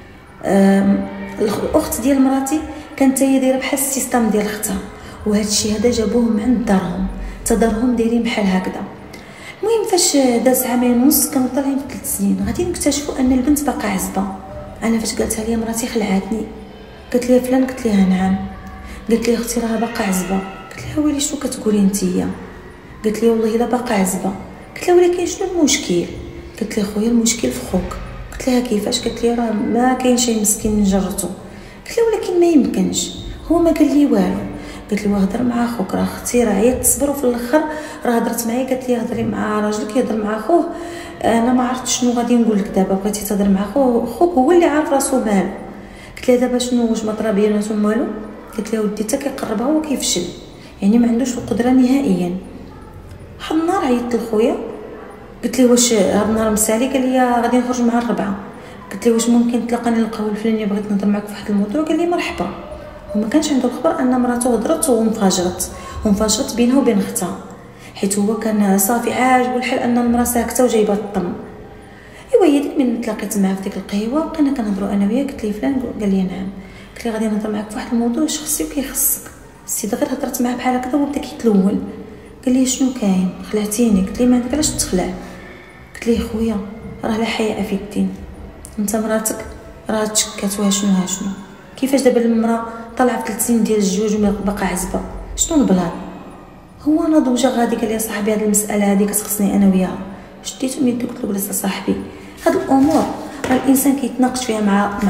الاخت ديال مراتي كانت هي دايره بحال السيستم ديال اختها، وهذا الشيء هذا جابوه من عند دارهم، حتى دارهم دايرين بحال هكذا. المهم فاش داز عامين ونص كانوا طالعين في 3 سنين غادي نكتشفوا ان البنت باقا عزبه. انا فاش قالتها لي مراتي خلعتني، قالت لي فلان، قلت لها نعم، قالت لي اختي راه باقا عزبه. قلت لها ويلي شنو كتقولي نتيا؟ قالت لي والله الا باقا عزبه. قلت لها ولكن شنو المشكل؟ قالت لي خويا المشكل في خوك. قلت لها كيفاش؟ قالت لي راه ما كاين شي مسكين نجرته. قلت لها ولكن ما يمكنش، هو ما قال لي والو. قلت لي هضر مع خوك، راه اختي راه عيات تصبر وفي الاخر راه هضرت معايا قالت لي هضري مع راجلك يهضر مع خوه. انا ما عرفت شنو غادي نقول لك دابا، بغيتي تهضر مع خوك هو اللي عارف راسو مالو. قلت لها دابا شنو واش ما طرا بيناتهم والو؟ قلت لها ودي حتى كيقربها هو كيفشل، يعني ما عندوش القدره نهائيا. واحد النهار عيطت لخويا قلت لي واش هاد النهار مسالي؟ قال لي غادي نخرج مع الربعه. قلت لي واش ممكن تلاقاني القهوه الفلانيه بغيت نهضر معاك في واحد الموضوع؟ قال لي مرحبا. وما كانش عنده الخبر ان مراته هضرت وانفجرت بينها وبين اختها، حيت هو كان صافي عاجبو الحال ان المراه ساكته وجايبه الطم. ايوا هي ديك من تلاقيت معاه في ديك القهوه بقينا كنهضروا انا وياه. قلت لي فلان، قال لي نعم. قلت لي غادي نهضر معاك في واحد الموضوع شخصي وكيخصك. السيد غير هضرت معاه بحال هكذا وبدا كيتلول. قال لي شنو كاين؟ خلعتيني. قلت لي ما عندك علاش تخلع. قلت لي خويا راه لا حياء في الدين، انت مراتك راه تشكات وها شنو كيفاش دابا المراه طالعه في 3 سنين ديال الزواج وباقا عزبه؟ شنو البلان؟ هو انا ضوجه غادي. قال لي صاحبي هذه المساله هذه كتخصني انا وياها. شديته من يدو قلت له جلس صاحبي، هاد الامور راه الانسان كيتناقش فيها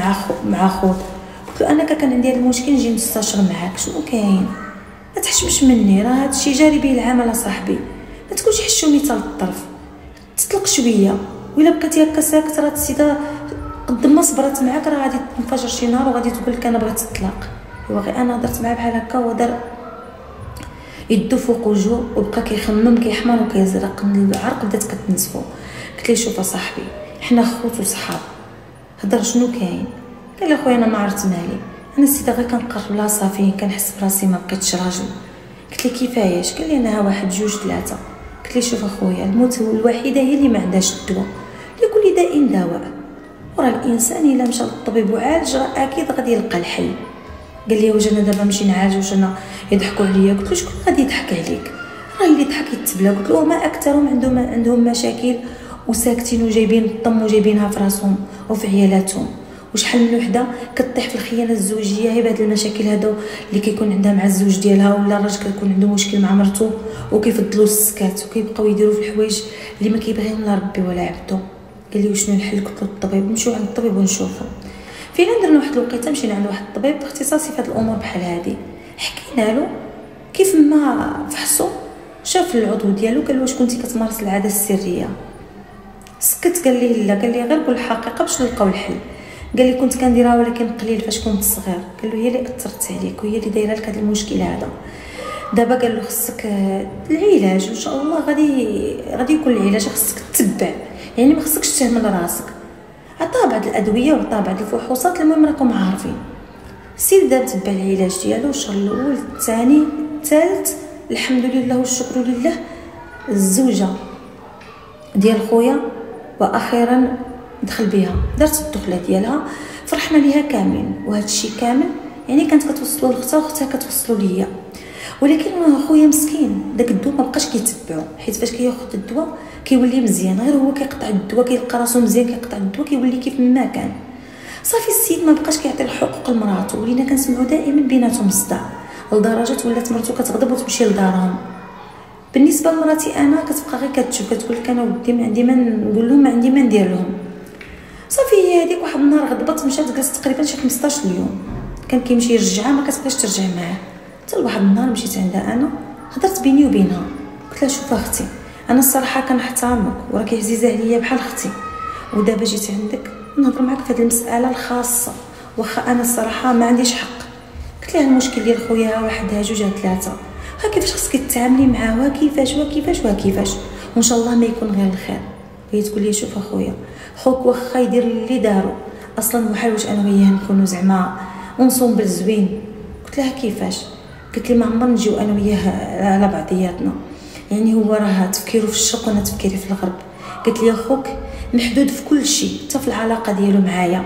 مع خوه. قلت له انا كان عندي هذا المشكل نجي نستشر معاك شنو كاين، ما تحشمش مني، راه هذا الشيء جاري به العمل صاحبي، ما تكونش حشومي حتى للطرف، تطلق شويه. وإلا بقيتي هكا ساكت راه السيده قد ما صبرت معاك راه غادي تنفجر شي نهار وغادي تقول لك انا بغيت الطلاق. ايوا غير انا هضرت معاه بحال هكا ودار يدو فوق وجهه وبقى كيخمم كيحمر وكيزرق، العرق بدات كتنزفو. قلت لي شوف صاحبي حنا خوت وصحاب، هضر شنو كاين؟ قال لي خويا انا ما عرفت مالي، انا السيده غير كنقرب لها صافي كنحس براسي ما بقيتش راجل. قلت لي كيفاش؟ قال لي انا 1 2 3. قلت لي شوف اخويا الموت الوحيده هي اللي ما عندهاش الدواء، لكل داء دواء، وراه الانسان الا مشى للطبيب وعالج راه اكيد غادي يلقى الحل. قال لي واش انا دابا نمشي نعالج واش انا يضحكوا عليا؟ قلت له شكون غادي يضحك عليك؟ راه اللي ضحك يتبلا. قلت له ما اكثرهم عندهم مشاكل وساكتين وجايبين الطم وجايبينها في راسهم وفي عيالاتهم. وشحال من وحده كطيح في الخيانه الزوجيه هي بهاد المشاكل هادو اللي كيكون عندها مع الزوج ديالها، ولا الراجل كيكون عنده مشكل مع مرته وكيفضلوا السكات وكيبقاو يديروا في الحوايج اللي ما كيبغيهم لا ربي ولا عبده. قال لي وشنو الحل؟ قلت له الطبيب، نمشيو عند الطبيب ونشوفو. فينا درنا واحد الوقيته مشينا عند واحد الطبيب اختصاصي في هاد الامور بحال هادي، حكينا له كيف ما فحصو شاف العضو ديالو قال له واش كنتي كتمارس العاده السريه؟ سكت قال لي لا، قال لي غير قول الحقيقه باش نلقاو الحل. قال لي كنت كنديرها ولكن قليل فاش كنت صغير. قال له هي اللي اثرت عليك وهي اللي دايره لك هذا المشكل هذا. دابا قال له خصك العلاج ان شاء الله غادي يكون العلاج خصك تتبع، يعني ما خصكش تهمل راسك. عطاه بعض الادويه وعطاه بعض الفحوصات، المهم راكم عارفين. السيد دابا تبع العلاج ديالو الشهر الاول الثاني الثالث الحمد لله والشكر لله الزوجه ديال خويا واخيرا دخل بها، دارت الدخله ديالها، فرحنا ليها كاملين. وهذا الشيء كامل يعني كانت كتوصلوا لاختها واختها كتوصلوا ليا. ولكن خويا مسكين داك الدواء ما بقاش كيتبعو، حيت فاش كياخذ الدواء كيولي مزيان، غير هو كيقطع الدواء كيلقى راسو مزيان كيقطع الدواء كيولي كيف ما كان. صافي السيد ما بقاش كيعطي الحقوق لمراته، ولينا كنسمعوا دائما بيناتهم صداع لدرجه ولات مرته كتغضب وتمشي لدارهم. بالنسبه لمراتي انا كتبقى غير كتشوف كتقول لك انا ودي ما عندي ما نقول لهم، ما عندي ما ندير لهم. صافي هي هذيك واحد النهار غضبت مشات جلست تقريبا شي 15 يوم، كان كيمشي يرجعها ما كتبغيش ترجع معاه. حتى لواحد النهار مشيت عندها انا هضرت بيني وبينها، قلت لها شوف اختي انا الصراحه كنحترمك وراكي عزيزه عليا بحال اختي، ودابا جيت عندك نهضر معاك في هذه المساله الخاصه، واخا انا الصراحه ما عنديش حق. قلت لها المشكل ديال خويا واحد ها جوج ها ثلاثه، ها كيفاش خصك تتعاملي معاه، وكيفاش وان شاء الله ما يكون غير الخير. هي تقول لي شوف اخويا، خوك واخا يدير اللي دارو اصلا محال واش انا وياه نكونوا زعما ونصوم بالزوين. قلت لها كيفاش؟ قلت لي ما عمر نجيو انا وياه على بعضياتنا، يعني هو راه تفكيره في الشرق وانا تفكيري في الغرب. قلت لي اخوك محدود في كل شيء حتى في العلاقه ديالو معايا،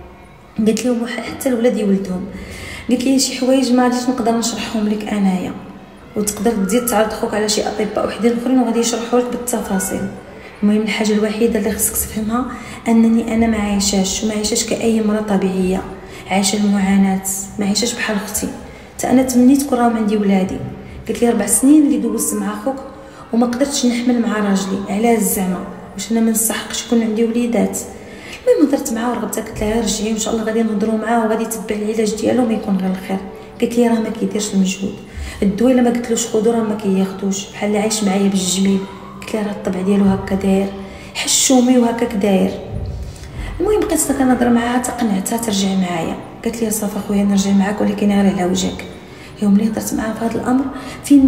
قلت لهم حتى الولاد يولدهم. قلت لي شي حوايج ما غاديش نقدر نشرحهم لك انايا، وتقدر تزيد تعرض خوك على شي اطباء وحدين اخرين وغادي يشرحوا لك بالتفاصيل. المهم الحاجه الوحيده اللي خصك تفهمها انني انا ما عايشاش كاي مرة طبيعيه، عايشه المعاناه، ما عايشاش بحال اختي. حتى انا تمنيت كون راهم عندي ولادي. قلت لي 4 سنين اللي دوزت مع خوك وما قدرتش نحمل مع راجلي، علاش زعما واش انا ما نستحقش يكون عندي وليدات؟ المهم هضرت معاه ورغبتها، قلت لها رجعي وان شاء الله غادي نهضروا معاه وغادي يتبع العلاج ديالو ما يكون غير الخير. قلت لي راه ما كيديرش المجهود، الدواء الا ما قلتلوش خذو راه ما كياخذوش، بحال اللي عايش معايا بالجميل. قلت لها راه الطبع ديالو هكا داير، حشومي وهكاك داير. المهم بقيت كنهضر معاها تقنعتها ترجع معايا. قالت لي صافي اخويا نرجع معاك ولكن غير على وجهك. يوم اللي هضرت معاها في هذا الامر فين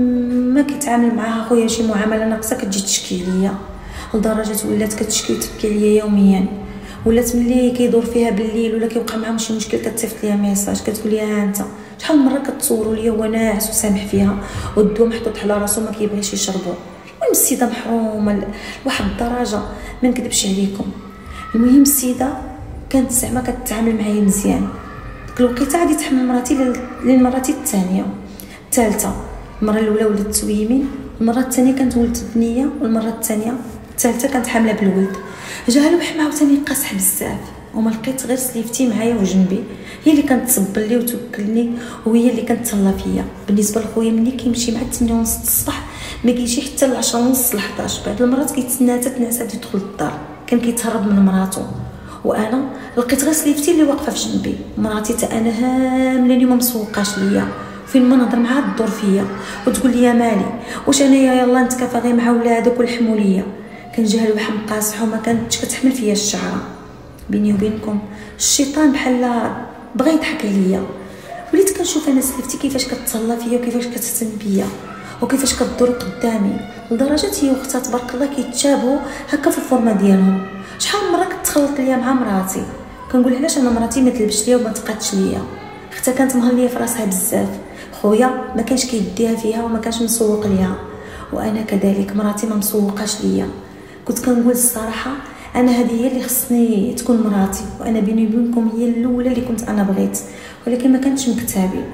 ما كيتعامل معاها خويا شي معامله ناقصه كتجي تشكي ليا، لدرجه ولات كتشكي وتبكي عليا يوميا. ولات ملي كيدور فيها بالليل ولا كيوقع معاهم شي مشكل كتصيفط ليا ميساج كتقول لي ها انت شحال من مره كتصوروا ليا وانا ناعس وسامح فيها والدواء محطوط على راسو ما كيبغيش يشربو. المهم السيده محرومه لواحد الدرجه ما نكذبش عليكم. المهم السيده كانت زعما كتعامل معايا مزيان. ديك الوقيته غادي تحمل مراتي للمراتي الثانيه الثالثه. المره الاولى ولدت تويمين، المره الثانيه كانت ولدت بنيه، والمره الثانيه الثالثه كانت حامله بالولد. جا لوح معاو ثاني قاصح بزاف وما لقيت غير سليفتي معايا وجنبي، هي اللي كانت تصبر لي وتوكلني وهي اللي كانت تهلا فيا. بالنسبه لخويا ملي كيمشي مع 8:30 الصباح ما كيجي حتى ل 10:30 ل 11. بعض المرات كيتسنى حتى تنعس بدا يدخل للدار، كان كيتهرب من مراتو. وانا لقيت غير سليفتي اللي واقفه في جنبي. مراتي تا انا هاملاني ما مسوقاش ليا، فين ما نهضر معاها تدور فيا وتقول لي مالي واش انايا يلا نتكافى غير مع ولادك والحموليه. كان جاها الوحم مقاصح وما كانتش كتحمل فيا الشعره. بيني وبينكم الشيطان بحال بغى يضحك عليا. وليت كنشوف انا سلفتي كيفاش كتهلا فيا وكيفاش كتهتم بيا وكيفاش كدور قدامي، لدرجه هي واختها تبارك الله كيتشابهوا هكا في الفورمه ديالهم. شحال من مره كتخلط ليا مع مراتي كنقول علاش انا مراتي ما تلبش ليا وما تقادش ليا. اختها كانت مهليه في راسها بزاف، خويا ما كانش كيديها فيها وما كانش مسوق ليها، وانا كذلك مراتي ما مسوقاش ليا. كنت كنقول الصراحه انا هذه هي اللي خصني تكون مراتي، وانا بيني وبينكم هي الاولى اللي كنت انا بغيت، ولكن ما كانتش مكتابي.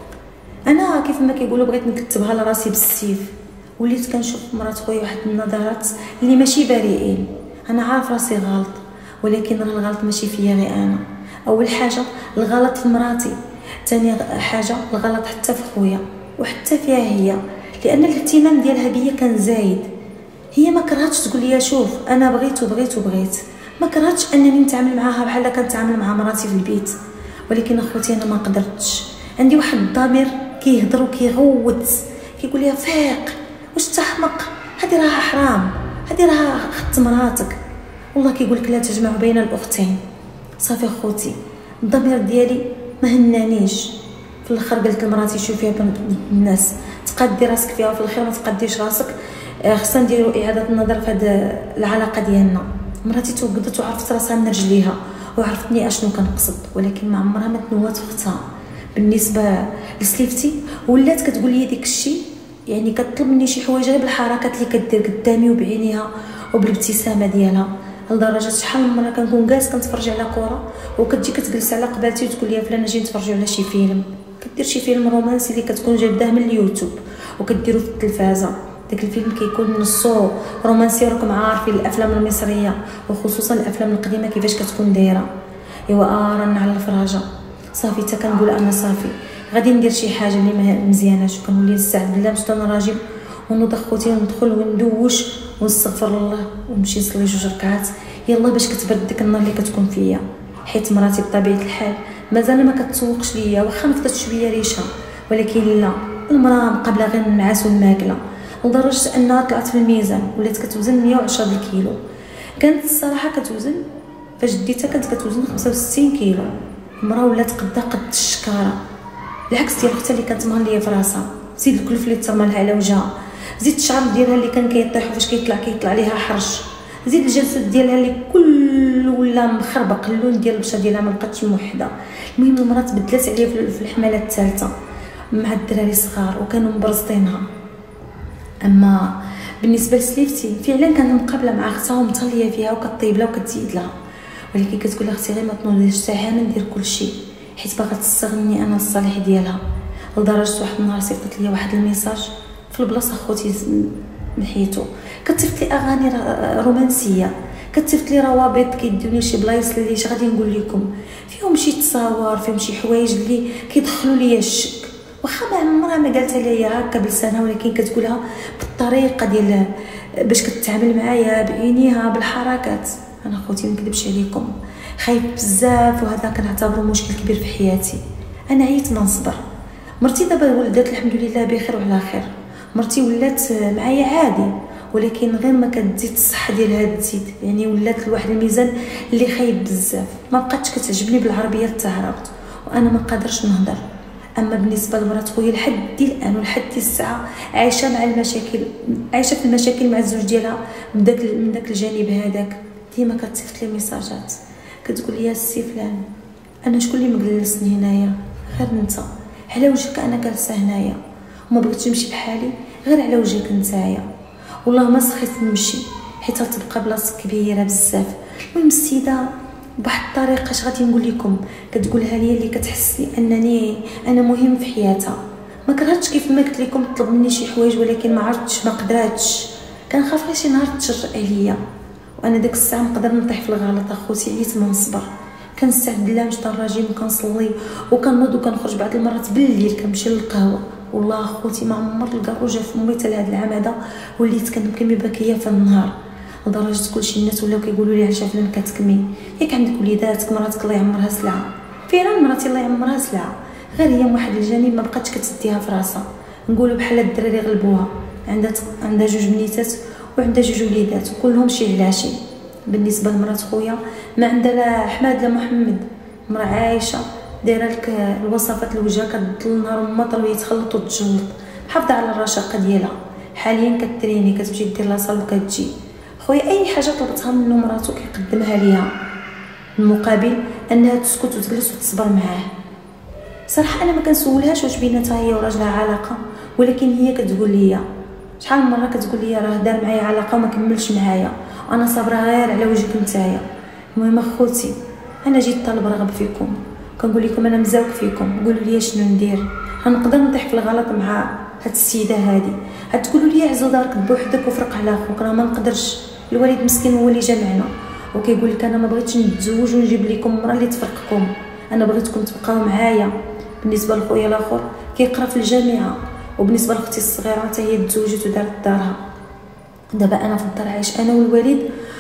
انا كيف ما كيقولوا بغيت نكتبها لراسي بالسيف. وليت كنشوف مرات خويا واحد النظرات اللي ماشي بريئين. انا عارف راسي غلط، ولكن راه الغلط ماشي فيا غير انا. اول حاجه الغلط في مراتي، ثاني حاجه الغلط حتى في خويا وحتى فيها هي، لان الاهتمام ديالها بيا كان زايد. هي ما كرهتش تقول لي شوف انا بغيت، ما كرهتش انني نتعامل معاها بحال كنتعامل مع مراتي في البيت، ولكن اخوتي انا ما قدرتش. عندي واحد الضمير كيهضر وكيغوت كيقول لي فيق واش تحمق، هذه راها حرام، هذه راها خدت مراتك. والله كيقول لك لا تجمع بين الاختين. صافي اخوتي الضمير ديالي ما هنانيش. في الاخر قلت لمراتي شوفي بنت الناس تقدي راسك فيها وفي الخير ما تقديش راسك، خصنا نديروا اعاده النظر في هذه العلاقه ديالنا. مراتي توقدت وعرفت راسها من رجليها وعرفتني اشنو كنقصد، ولكن ما عمرها ما تنوات في اختها. بالنسبه لسليفتي ولات كتقول لي ديك الشيء، يعني كتطلب مني شي حوايج غير بالحركات اللي كدير قدامي وبعينيها وبالابتسامه ديالها، لدرجه شحال من مره كنكون جالس كنتفرج على كره وكتجي كتجلس على قبالتي وتقول لي فلانه جي نتفرجوا على شي فيلم، كدير شي فيلم رومانسي اللي كتكون جايباه من اليوتيوب وكديروا في التلفازه. داك الفيلم كيكون نصو رومانسي، راكم عارفين الافلام المصريه وخصوصا الافلام القديمه كيفاش كتكون دايره. ايوا رانا على الفراجه. صافي حتى كنقول انا صافي غادي ندير شي حاجه اللي ما مزياناش، وكنولي نستعد بالله باش نراجم ونوض اخوتي وندخل وندوش ونستغفر الله ونمشي نصلي 2 ركعات يلا باش كتبرد ديك النار اللي كتكون فيا. حيت مراتي بطبيعه الحال مازال ما كتسوقش ليا، واخا نفضت شويه ريشه، ولكن لا، المراه مقابله غير النعاس والماكله. لدرجه انها طلعت في الميزان ولات كتوزن 110 كيلو. كانت الصراحه كتوزن فاش ديتها كانت كتوزن 65 كيلو. المراه ولات قد الشكاره، العكس ديال اختها اللي كانت مهليه في راسها. زيد الكلف اللي ترمى لها على وجهها، زيد الشعر ديالها اللي كان كيطيح وفاش كيطلع ليها حرش، زيد الجسد ديالها اللي كل ولا مخربق، اللون ديال البشره ديالها ما بقاتش موحده. المهم المراه تبدلات عليها في الحماله الثالثه مع الدراري الصغار وكانوا مبرزطينها. اما بالنسبه لسليفتي فعلا كانت مقابله مع اختها ومتهليه فيها وكطيب لها وكتزيد لها، ولكن كتقول لها اختي غير ما تنوضيش ساعه ندير كلشي حيت باغا تستغني انا الصالح ديالها. لدرجه واحد النهار صيفطت لي واحد الميساج في البلاصه خوتي نحيتو، كتصيفط لي اغاني رومانسيه، كتصيفط لي روابط كيدوني شي بلايص اللي اش غادي نقول لكم فيهم شي تصاور، فيهم شي حوايج اللي كيدخلوا ليا الشك. واخا ما عمرها ما قالتها ليا هكا بلسانها، ولكن كتقولها بالطريقه ديال باش كتعامل معايا بعينيها بالحركات. انا خوتي ما نكذبش عليكم خايف بزاف، وهذا كنعتبره مشكل كبير في حياتي. انا عييت نصبر. مرتي دابا ولدت الحمد لله بخير وعلى خير، مرتي ولات معايا عادي، ولكن غير ما كتزيد الصحه ديالها تزيد، يعني ولات لواحد الميزان اللي خايب بزاف. ما بقاتش كتعجبني بالعربيه التعربت وانا ما قادرش نهضر. اما بالنسبه لمرات خويا لحد الان ولحد الساعه عايشه مع المشاكل، عايشه في المشاكل مع الزوج ديالها من داك الجانب هذاك. ديما كتصيفط لي ميساجات كتقول لي السي فلان انا شكون اللي مجلسني هنايا؟ غير انت، على وجهك انا جالسه هنايا وما بغيتش نمشي بحالي غير على وجهك نتايا. والله ما سخيت نمشي حيت تبقى بلاصه كبيره بزاف. المهم السيده بواحد الطريقه اش غادي نقول لكم كتقولها لي اللي كتحسني انني انا مهم في حياتها. ما كرهتش كيف ما قلت لكم طلب مني شي حوايج، ولكن ما عرفتش ما قدراتش، كنخاف غير شي نهار تشرق عليا وانا ديك الساعه نقدر نطيح في الغلط. اخوتي عييت من الصبر، كنستعد لله نشطى الرجيم وكنصلي وكنوض وكنخرج بعض المرات بالليل كنمشي للقهوه. والله اخوتي ما عمر الكارو جا في فمي حتى لهاد العام هذا وليت كنبكي باكيه في النهار، لدرجه كلشي الناس ولاو كيقولوا لي عجب فلان كتكمي، ياك عندك وليداتك مراتك الله يعمرها سلعه. فعلا مراتي الله يعمرها سلعه، غير هي من واحد الجانب ما بقاتش كتسديها في راسها. نقولوا بحال الدراري غلبوها، عندها جوج بنيتات وعندها جوج وليدات وكلهم شي علاشي. بالنسبه لمرات خويا ما عندها لا حماد لا محمد، مرا عايشه دايره لك الوصفات الوجه كتضل النهار وما طلبي يتخلط وتجلط، محافظه على الرشاقه ديالها. حاليا كتريني كتمشي دير لاصال وكتجي. خويا اي حاجه طلبتها منه مراتو كيقدمها ليها المقابل انها تسكت وتجلس وتصبر معاه. صراحه انا ما كنسولهاش واش بيناتها هي وراجلها علاقه، ولكن هي كتقول لي شحال من مره كتقول لي راه دار معايا علاقه وما كملش معايا، انا صابره غير على وجهك نتايا. المهم اخوتي انا جيت طالب رغب فيكم، كنقول لكم انا مزاوق فيكم، قولوا لي شنو ندير. غنقدر نطيح في الغلط مع هاد السيده هادي، تقولوا لي عزل دارك بوحدك وفرق على اخوك، راه ما نقدرش، الوالد مسكين هو اللي جمعنا وكيقول لك انا ما بغيتش نتزوج ونجيب لكم مرا اللي تفرقكم، انا بغيتكم تبقاو معايا. بالنسبه لخويا الاخر كيقرا في الجامعه، وبالنسبه لاختي الصغيره حتى هي تزوجت ودارت دارها. دابا انا في الدار عايش انا والوالد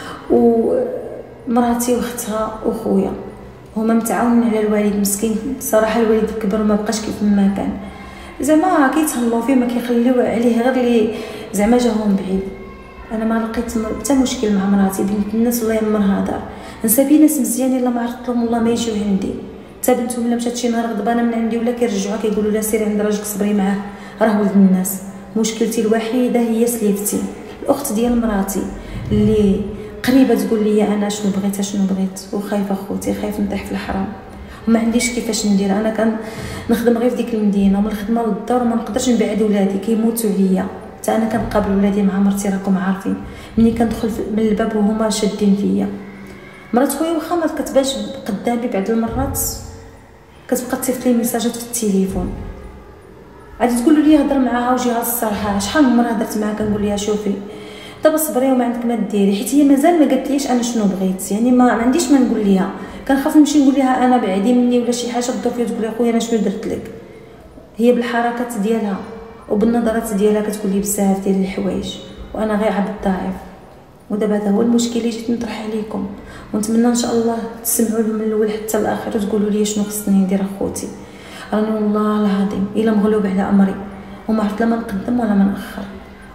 ومراتي واختها وخويا، هما متعاونين على الوالد مسكين. صراحه الوالد كبر ما بقاش كيف ما كان، زعما كيتهلاو فيه ما كيخليو عليه غير اللي زعما جاهم بعيد. انا ما لقيت حتى مشكل مع مراتي، بنت الناس الله يمرها دار، نسابي ناس مزيانين الا ما عرفت لهم والله ما يجيو عندي. حتى بنتهم الا مشات شي نهار غضبانه من عندي ولا كيرجعوها كيقولوا لها سيري عند راجلك صبري معاه راه ولد الناس. مشكلتي الوحيده هي سليفتي الاخت ديال مراتي اللي قريبه تقول لي انا شنو بغيت وخايفه اخوتي خايف نطيح في الحرام وما عنديش كيفاش ندير. انا كنخدم غير في ديك المدينه ومن الخدمه للدار وما نقدرش نبعد ولادي كيموتوا عليا. حتى انا كنقابل ولادي مع مرتي راكم عارفين، ملي كندخل من الباب وهما شادين فيا. مرات خويا واخا ما كتبانش قدامي بعض المرات كتبقى تصيفط لي ميساجات في التليفون، عادي تقولوا لي هضر معاها وجيها الصراحه. شحال من مره هضرت معاها كنقول لها شوفي دابا صبري وما عندك ما ديري، حيت هي مازال ما قالتليش انا شنو بغيت، يعني ما عنديش ما نقول ليها. كنخاف نمشي نقول لها انا بعدي مني ولا شي حاجه تدور فيا تقول لي خويا انا شنو درت لك. هي بالحركات ديالها وبالنظرات ديالها كتقول لي بزاف ديال الحوايج وانا غير عبد ضعيف. ودابا هذا هو المشكل اللي جيت نطرح عليكم، ونتمنى ان شاء الله تسمعوا له من الاول حتى الاخر وتقولوا لي شنو خصني ندير. اخوتي راني والله العظيم الا مغلوب على امري وما عرفت لا ما نقدم ولا ما ناخر،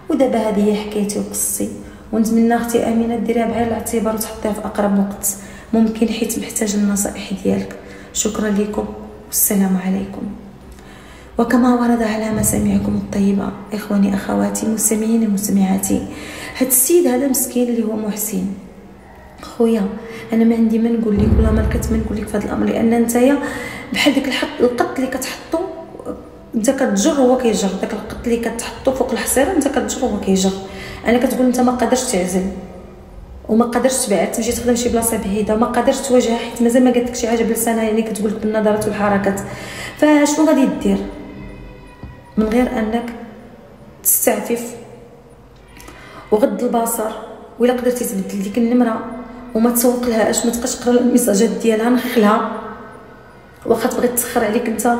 ودابا هذه هي حكايتي وقصتي، ونتمنى اختي امينه ديريها بعين الاعتبار وتحطيها في اقرب وقت ممكن حيت محتاجه النصائح ديالك. شكرا لكم والسلام عليكم. وكما ورد على مسامعكم الطيبه اخواني اخواتي مستمعين ومستمعاتي، هاد السيد هذا مسكين اللي هو محسن خويا، انا ما عندي ما نقول لك ولا ما لقيت ما نقول لك في هذا الامر، لان نتايا بحال ديك القط اللي كتحطو انت كتجر هو كيجر، داك القط اللي كتحطو فوق الحصيره انت كتجر هو كيجر. انا كتقول انت ما قادرش تعزل وما قادرش تبعد تمشي تخدم شي بلاصه بعيده وما قادرش تواجهها حيت مازال ما قالت لك شي حاجه بلسانها، يعني كتقول لك بالنظرات والحركات. فشنو غادي دير من غير انك تستعفف وغض البصر، ولا قدرتي تبدل ديك النمره وما تسوق لهاش، ما تبقاش تقرا الميساجات ديالها، نخلها. واخا تبغي تسخر عليك انت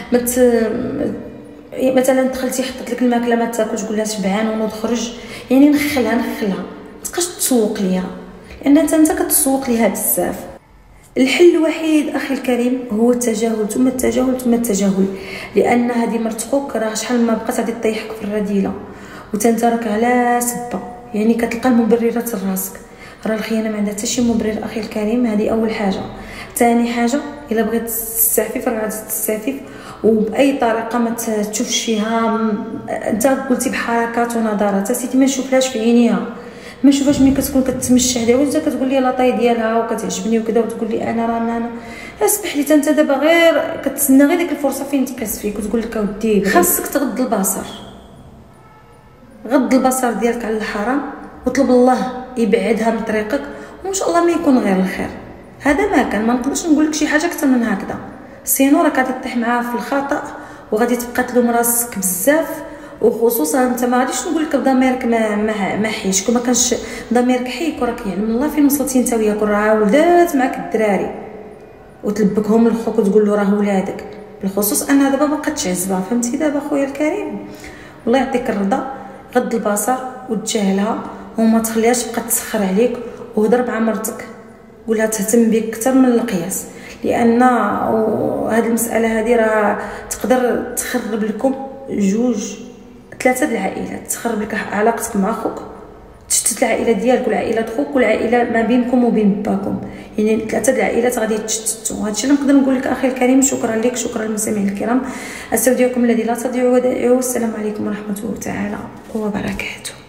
مثلا دخلتي حطت لك الماكله ما تاكلش تقول لها شبعان ونوض خرج، يعني نخلها ما تبقاش تسوق ليها، لان انت كتسوق ليها بزاف. الحل الوحيد اخي الكريم هو التجاهل ثم التجاهل ثم التجاهل، لان هذه مرت خوك راه شحال ما بقات غادي تطيحك في الرذيله وتنترك على سبه، يعني كتلقى المبررات لراسك. راه الخيانه ما عندها حتى شي مبرر اخي الكريم، هذه اول حاجه. ثاني حاجه الا بغيت تستعفف راه غادي تستعفف وباي طريقه ما تشوفش فيها، انت قلتي بحركات ونظرات سيدي ما نشوفلاش في عينيها، ما نشوفاش ملي كتكون كتمشى حدايا وانت كتقول لي لاطاي ديالها وكتعجبني وكذا وتقول لي انا اسمح لي انت دابا غير كتسنى غير ديك الفرصه فين تقيس فيك وتقول لك اودي خاصك تغض البصر، غض البصر ديالك على الحرام وطلب الله يبعدها من طريقك وان شاء الله ما يكون غير الخير. هذا ما كان، ما نقدرش نقول لك شي حاجه اكثر من هكذا، سينو راك غادي تطيح معاها في الخطا وغادي تبقى تلوم راسك بزاف، وخصوصا انت ما غاديش نقول لك ضميرك ما حيشك وما كانش ضميرك حيك، وراك يعلم الله فين وصلتي انت وياك، راه ولدات معك الدراري وتلبكهم لخوك وتقول له راه ولادك، بالخصوص انها دابا ما بقاتش عزبه. فهمتي دابا خويا الكريم، الله يعطيك الرضا، غض البصر وتجاهلها وما تخليهاش تبقى تسخر عليك، وهضر مع مرتك قولها تهتم بك اكثر من القياس، لان هذه المساله هذه راه تقدر تخرب لكم جوج ثلاثه العائلات، تخرب لك علاقتك مع خوك، تشتت العائله ديالك والعائله خوك والعائله ما بينكم وبين باكم، يعني ثلاثه العائلات غادي يتشتتوا. هادشي اللي نقدر نقول لك اخي الكريم. شكرا لك، شكرا للمستمعين الكرام، استودعكم الذي لا تضيع ودائعه، والسلام عليكم ورحمه الله تعالى وبركاته.